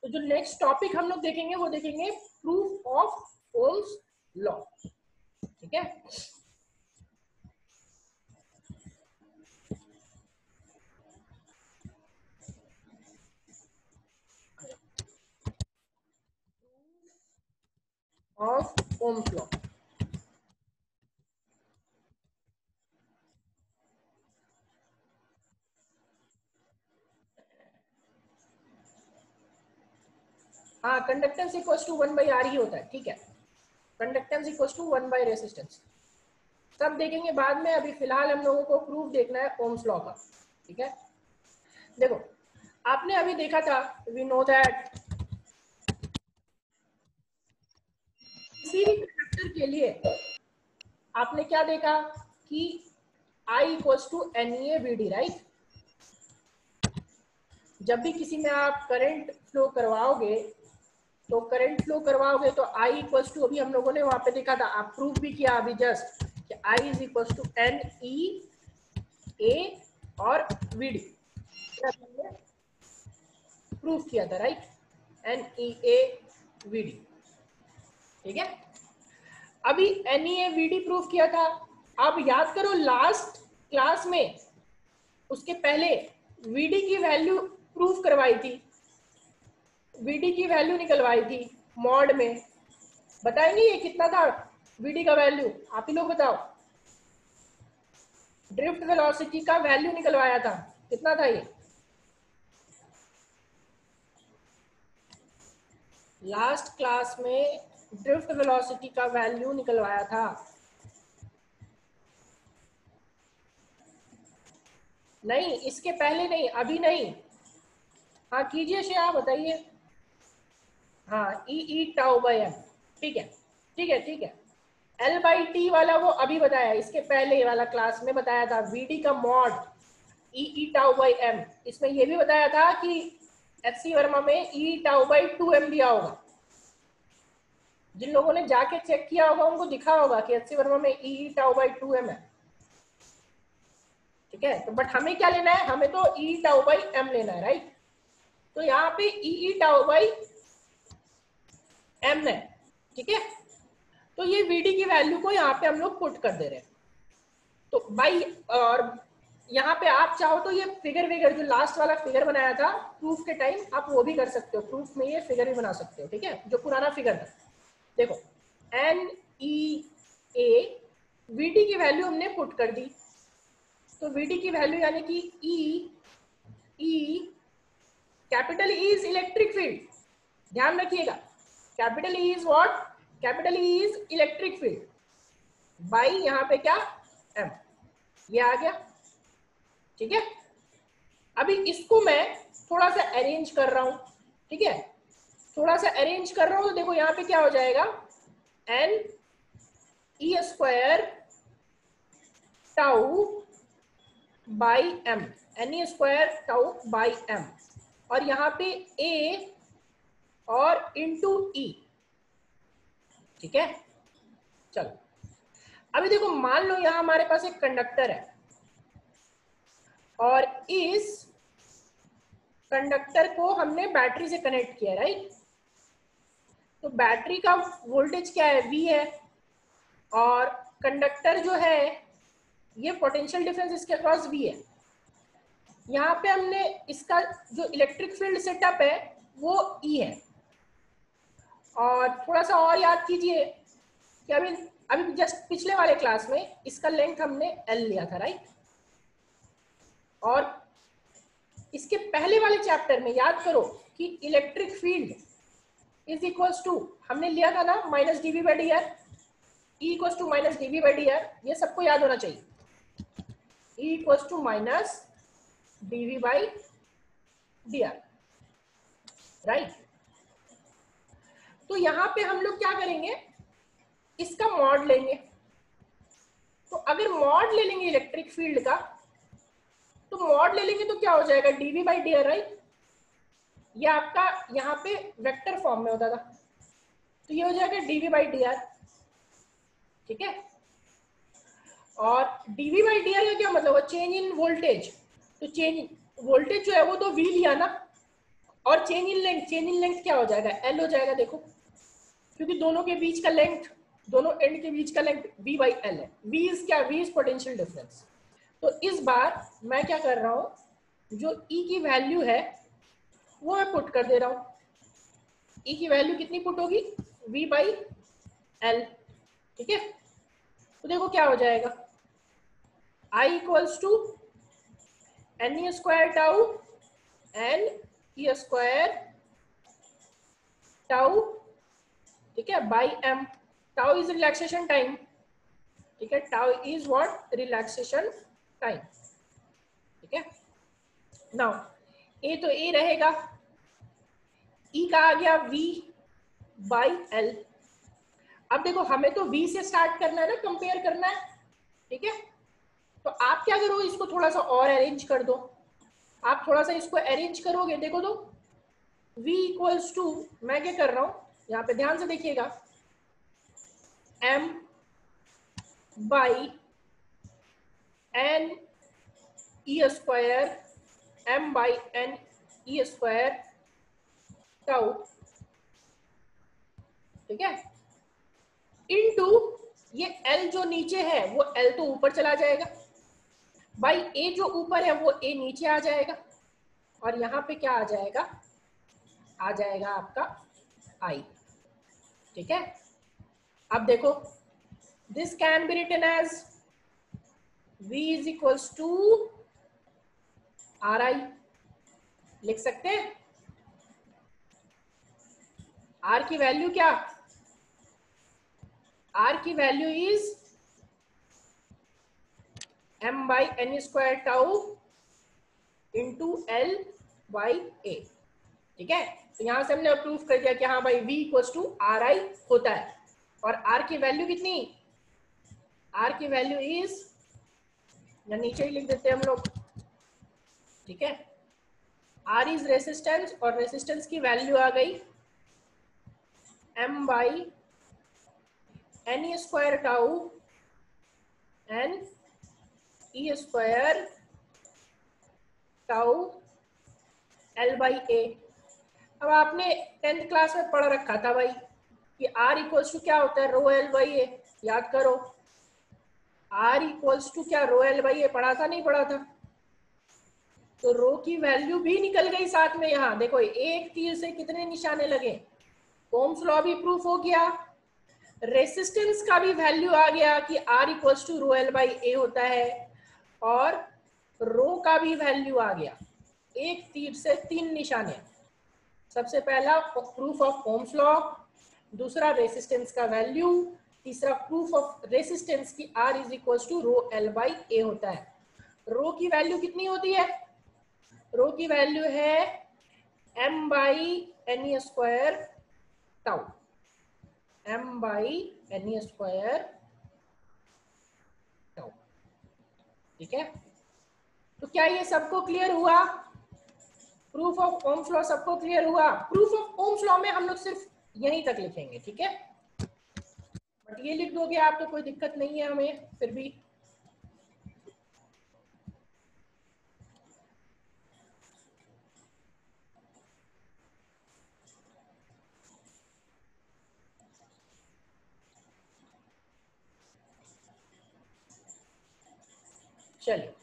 तो जो next topic हम लोग देखेंगे वो देखेंगे प्रूफ ऑफ ओम्स लॉ। ठीक है, ऑफ ओम्स लॉ। हाँ, कंडक्टेंस इक्वल्स टू 1/r ही होता है। ठीक है, conductance equals to 1 by resistance. सब देखेंगे बाद में, अभी फिलहाल हम लोगों को प्रूफ देखना है ओम्स लॉ का। ठीक है, देखो आपने अभी देखा था, वी नो दैट किसी भी कंडक्टर के लिए आपने क्या देखा कि I equals to NeAVD, right. जब भी किसी में आप करंट फ्लो करवाओगे तो I इक्वल्स टू, अभी हम लोगों ने वहां पे देखा था, आप प्रूफ भी किया अभी जस्ट कि I is equals to NeA और VD, प्रूफ किया था, राइट। NeAVD, ठीक है। अभी NeAVD प्रूफ किया था। अब याद करो लास्ट क्लास में उसके पहले VD की वैल्यू प्रूफ करवाई थी, VD की वैल्यू निकलवाई थी मॉड में। बताएंगे ये कितना था VD का वैल्यू, आप ही लोग बताओ। ड्रिफ्ट वेलोसिटी का वैल्यू निकलवाया था, कितना था ये लास्ट क्लास में? ड्रिफ्ट वेलोसिटी का वैल्यू निकलवाया था। नहीं, इसके पहले नहीं, अभी नहीं। हाँ कीजिए श्रेया, बताइए। हाँ, ई टाउ बाय एम। ठीक है, ठीक है, ठीक है। L बाई टी वाला वो अभी बताया, इसके पहले वाला क्लास में बताया था VD का mod E tau by M. इसमें ये भी बताया था कि FC वर्मा में ई टाउ बाई 2m दिया होगा। जिन लोगों ने जाके चेक किया होगा उनको दिखा होगा कि FC वर्मा में ई टाउ बाई 2m है। ठीक है, तो बट हमें क्या लेना है, हमें तो ई टाउ बाई m लेना है, राइट। तो यहाँ पे ई टाउ बाई m है। ठीक है, तो ये VD की वैल्यू को यहाँ पे हम लोग पुट कर दे रहे हैं। तो भाई, और यहाँ पे आप चाहो तो ये फिगर जो लास्ट वाला फिगर बनाया था प्रूफ के टाइम, आप वो भी कर सकते हो। प्रूफ में ये फिगर भी बना सकते हो। ठीक है, जो पुराना फिगर था, देखो NeA VD की वैल्यू हमने पुट कर दी। तो VD की वैल्यू यानी कि E capital E is electric field, ध्यान रखिएगा। Capital E is what? Capital E is electric field by यहाँ पे क्या M, ये आ गया। ठीक है, अभी इसको मैं थोड़ा सा अरेंज कर रहा हूं। ठीक है, थोड़ा सा अरेंज कर रहा हूं तो देखो यहाँ पे क्या हो जाएगा, NE square tau by M, NE square tau by M, और यहाँ पे A और इंटू E। ठीक है, चलो अभी देखो, मान लो यहाँ हमारे पास एक कंडक्टर है और इस कंडक्टर को हमने बैटरी से कनेक्ट किया, राइट। तो बैटरी का वोल्टेज क्या है, V है, और कंडक्टर जो है ये पोटेंशियल डिफरेंस इसके अक्रॉस V है। यहाँ पे हमने इसका जो इलेक्ट्रिक फील्ड सेटअप है वो E है। और थोड़ा सा और याद कीजिए कि अभी जस्ट पिछले वाले क्लास में इसका लेंथ हमने L लिया था, राइट। और इसके पहले वाले चैप्टर में याद करो कि electric field is equals to, हमने लिया था ना, minus dV by dr, E equals to minus dV by dr। ये सबको याद होना चाहिए, E equals to minus dV by dr, right. तो यहाँ पे हम लोग क्या करेंगे, इसका मॉड लेंगे। तो अगर मॉड ले लेंगे इलेक्ट्रिक फील्ड का, तो मॉड ले लेंगे तो क्या हो जाएगा, dV बाई dr, राइट। ये आपका यहाँ पे वेक्टर फॉर्म में होता था, तो ये हो जाएगा dV बाई dr। ठीक है, और dV बाई dr का क्या मतलब है, चेंज इन वोल्टेज। तो चेंज वोल्टेज जो है वो तो V लिया ना, और चेन इन लेंथ क्या हो जाएगा, एल हो जाएगा। देखो क्योंकि दोनों के बीच का लेंथ, दोनों एंड के बीच का लेंथ v बाई एल है। v इज क्या, v इज पोटेंशियल डिफरेंस। तो इस बार मैं क्या कर रहा हूं, जो E की वैल्यू है वो मैं पुट कर दे रहा हूं। E की वैल्यू कितनी पुट होगी, v बाई एल, ठीक है। तो देखो क्या हो जाएगा, I equals to N E square tau N E square tau, ठीक है, by M. Tau is relaxation time, ठीक है, tau is what, relaxation time, ठीक है। नाउ ए तो ए रहेगा, ई का आ गया v बाई एल। अब देखो हमें तो v से स्टार्ट करना है ना, कंपेयर करना है, ठीक है। तो आप क्या करो, इसको थोड़ा सा और अरेंज कर दो। आप थोड़ा सा इसको अरेंज करोगे, देखो तो v इक्वल्स टू, मैं क्या कर रहा हूं, यहाँ पे ध्यान से देखिएगा, m by N E square, m by N E square tau, ठीक है, इनटू ये l जो नीचे है वो l तो ऊपर चला जाएगा, बाई a जो ऊपर है वो a नीचे आ जाएगा, और यहाँ पे क्या आ जाएगा, आ जाएगा आपका I, ठीक है। अब देखो this can be written as v is equals to R I, लिख सकते हैं। r की वैल्यू क्या, r की वैल्यू is m by N square tau into L by A, ठीक है। तो यहां से हमने प्रूफ कर दिया कि हाँ भाई v equals to R I होता है। और r की वैल्यू कितनी, r की वैल्यू इज, या नीचे ही लिख देते हैं हम लोग, ठीक है, r इज रेसिस्टेंस, और रेसिस्टेंस की वैल्यू आ गई m by N E square tau N E square tau L by A. अब आपने 10th क्लास में पढ़ रखा था भाई कि r इक्वल्स टू क्या होता है, रो एल बाई ए, याद करो। r इक्वल्स टू क्या, रो एल बाई ए, पढ़ा था नहीं पढ़ा था। तो रो की वैल्यू भी निकल गई साथ में। यहाँ देखो एक तीर से कितने निशाने लगे, ओम्स लॉ भी प्रूफ हो गया, रेसिस्टेंस का भी वैल्यू आ गया कि r equals to rho L by A होता है, और रो का भी वैल्यू आ गया। एक तीर से 3 निशाने, सबसे पहला प्रूफ ऑफ ओम्स लॉ, दूसरा रेसिस्टेंस का वैल्यू, तीसरा प्रूफ ऑफ रेसिस्टेंस की r is equals to rho L by A होता है। रो की वैल्यू कितनी होती है, रो की वैल्यू है m by N E square tau, m by N E square tau, ठीक है। तो क्या ये सबको क्लियर हुआ, प्रूफ ऑफ ओम्स लॉ सबको क्लियर हुआ। प्रूफ ऑफ ओम्स लॉ में हम लोग सिर्फ यहीं तक लिखेंगे, ठीक है, बट ये लिख दोगे आप तो कोई दिक्कत नहीं है हमें फिर भी। चलिए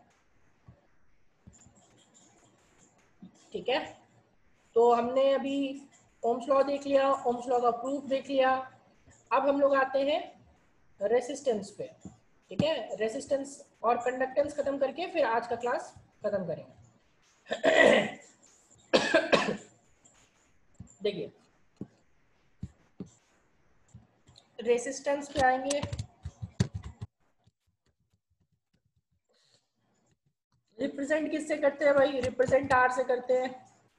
ठीक है, तो हमने अभी ओम्स लॉ देख लिया, ओम्स लॉ का प्रूफ देख लिया। अब हम लोग आते हैं रेसिस्टेंस पे, ठीक है। रेसिस्टेंस और कंडक्टेंस खत्म करके फिर आज का क्लास खत्म करेंगे। देखिए रेसिस्टेंस पे आएंगे, रिप्रेजेंट किससे करते हैं भाई, रिप्रेजेंट आर से करते हैं।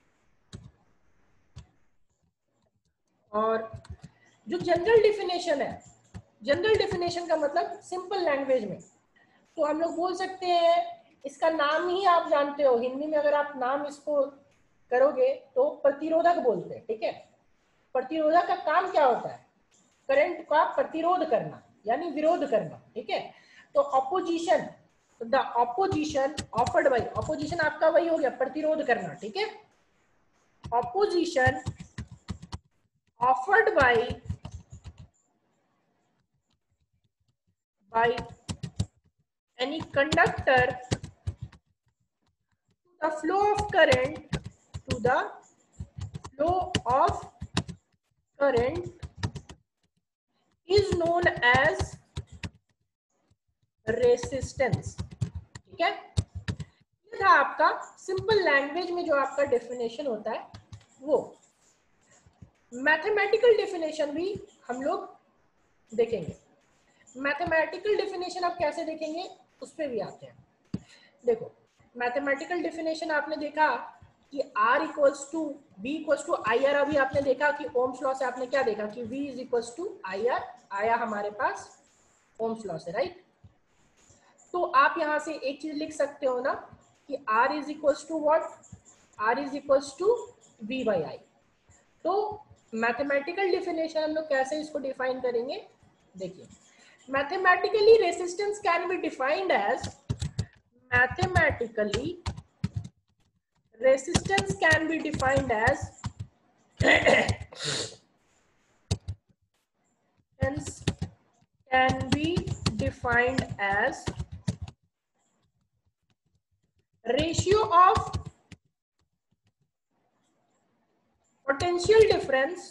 और जो जनरल डेफिनेशन है, जनरल डेफिनेशन का मतलब सिंपल लैंग्वेज में, तो हम लोग बोल सकते हैं, इसका नाम ही आप जानते हो, हिंदी में अगर आप नाम इसको करोगे तो प्रतिरोधक बोलते हैं, ठीक है। प्रतिरोधक का काम क्या होता है, करंट का प्रतिरोध करना यानी विरोध करना, ठीक है। तो opposition, the opposition offered by, opposition आपका वही हो गया प्रतिरोध करना, ठीक है। opposition offered by any conductor to the flow of current is known as resistance. ठीक है, ये था आपका सिंपल लैंग्वेज में जो आपका डेफिनेशन होता है वो। मैथमेटिकल डेफिनेशन भी हम लोग देखेंगे। मैथमेटिकल डेफिनेशन आप कैसे देखेंगे उस पर भी आते हैं। देखो मैथमेटिकल डेफिनेशन आपने देखा कि R equals to V equals to I R. अभी आपने देखा कि ओम्स लॉ से आपने क्या देखा कि V is equals to I R आया हमारे पास ओम्स लॉ से, राइट। तो आप यहां से एक चीज लिख सकते हो ना कि R is equals to what, R is equals to V by I. तो मैथमेटिकल डेफिनेशन हम लोग कैसे इसको डिफाइन करेंगे, देखिए mathematically resistance can be defined as mathematically resistance can be defined as ratio of potential difference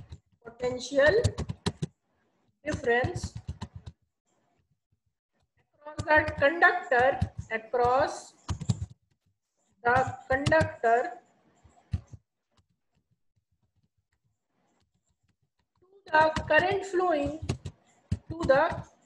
across the conductor to the current flowing through the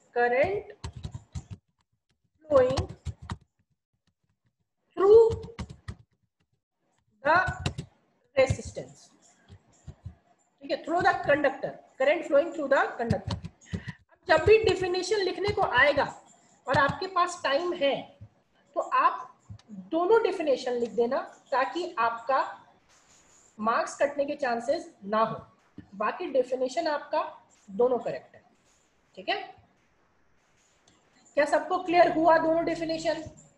resistance। ठीक है, through the conductor, current flowing through the conductor. अब जब भी definition लिखने को आएगा और आपके पास टाइम है तो आप दोनों डिफिनेशन लिख देना ताकि आपका मार्क्स कटने के चांसेस ना हो। बाकी डेफिनेशन आपका दोनों करेक्ट है। ठीक है, क्या सबको क्लियर हुआ दोनों डेफिनेशन?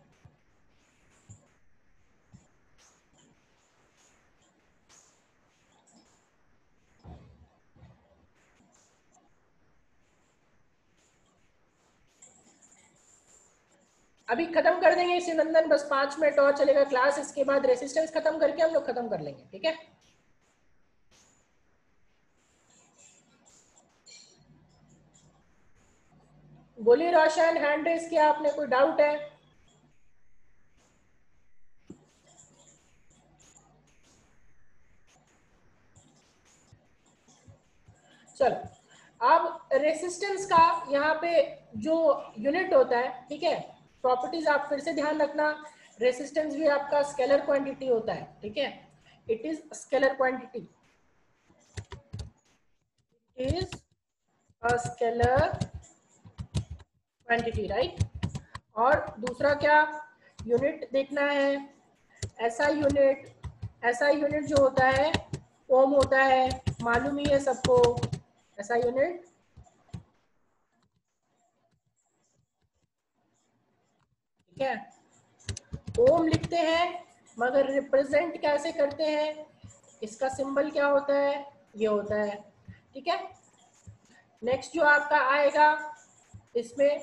अभी खत्म कर देंगे इसे नंदन, बस 5 मिनट और चलेगा क्लास, इसके बाद रेसिस्टेंस खत्म करके हम लोग खत्म कर लेंगे। ठीक है, बोलिए रोशन, हैंड रेस किया आपने, कोई डाउट है? चलो, अब रेसिस्टेंस का यहाँ पे जो यूनिट होता है, ठीक है, प्रॉपर्टीज आप फिर से ध्यान रखना। रेसिस्टेंस भी आपका स्केलर क्वांटिटी होता है। ठीक है, it is scalar quantity, is a scalar quantity, right. और दूसरा क्या यूनिट देखना है, ऐसा यूनिट जो होता है ओम होता है, मालूम ही है सबको ऐसा यूनिट। ठीक है, ओम लिखते हैं मगर रिप्रेजेंट कैसे करते हैं, इसका सिंबल क्या होता है, ये होता है। ठीक है, नेक्स्ट जो आपका आएगा इसमें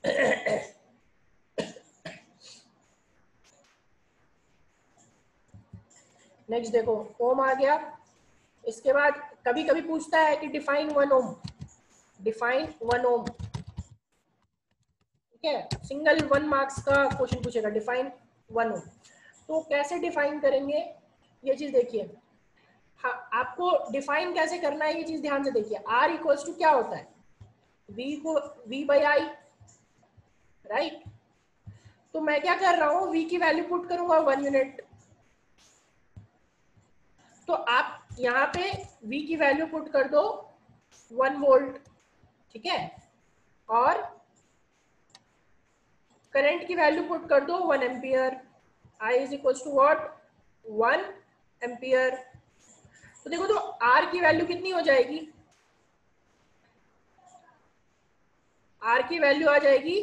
नेक्स्ट देखो ओम आ गया। इसके बाद कभी कभी पूछता है कि डिफाइन 1 ओम, डिफाइन 1 ओम। ठीक है, सिंगल 1 मार्क्स का क्वेश्चन पूछेगा, डिफाइन 1 ओम। तो कैसे डिफाइन करेंगे ये चीज देखिए। हाँ, आपको डिफाइन कैसे करना है ये चीज ध्यान से देखिए। R इक्वल्स टू क्या होता है, V बाई आई, राइट। तो मैं क्या कर रहा हूँ, V की वैल्यू पुट करूंगा 1 यूनिट। तो आप यहाँ पे V की वैल्यू पुट कर दो 1 वोल्ट। ठीक है, और करंट की वैल्यू पुट कर दो 1 ampere. I is equals to what, 1 ampere. तो देखो तो R की वैल्यू कितनी हो जाएगी, R की वैल्यू आ जाएगी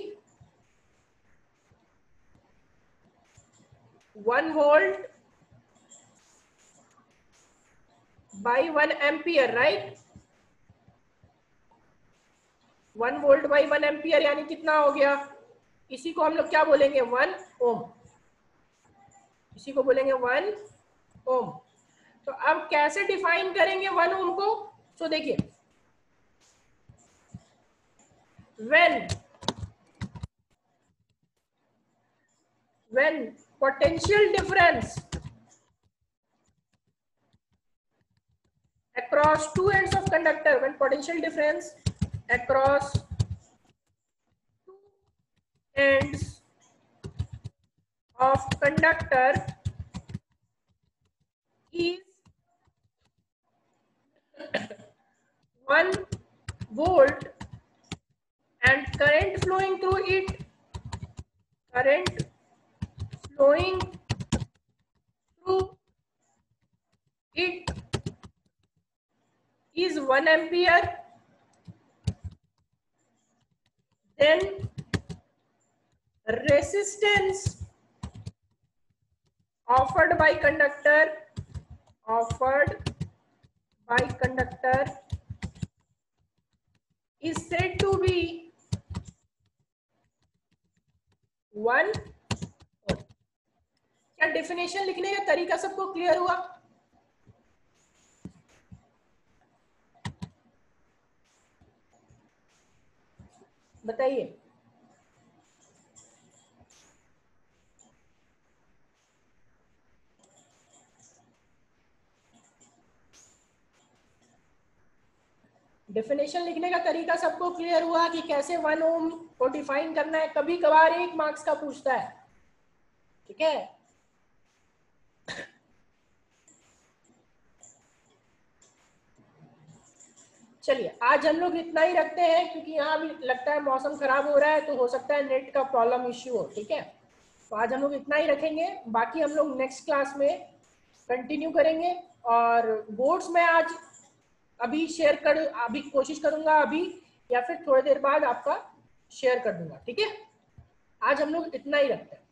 1 volt by 1 ampere, right. 1 volt by 1 ampere यानी कितना हो गया, इसी को हम लोग क्या बोलेंगे, 1 ओम, इसी को बोलेंगे 1 ओम। तो अब कैसे डिफाइन करेंगे 1 ओम को, तो देखिए when potential difference across two ends of conductor, when potential difference across two ends of conductor is 1 volt and current flowing through it is 1 ampere, then resistance offered by conductor is said to be 1 ohm। क्या definition लिखने का तरीका सबको clear हुआ? बताइए। Definition लिखने का तरीका सबको क्लियर हुआ कि कैसे 1 ओम को डिफाइन करना है? कभी कभार 1 मार्क्स का पूछता है, ठीक है। चलिए आज हम लोग इतना ही रखते हैं, क्योंकि यहाँ भी लगता है मौसम खराब हो रहा है, तो हो सकता है नेट का प्रॉब्लम इश्यू हो, ठीक है। तो आज हम लोग इतना ही रखेंगे, बाकी हम लोग नेक्स्ट क्लास में कंटिन्यू करेंगे। और बोर्ड्स में आज अभी अभी कोशिश करूंगा अभी, या फिर थोड़ी देर बाद आपका शेयर कर दूंगा, ठीक है। आज हम लोग इतना ही रखते हैं।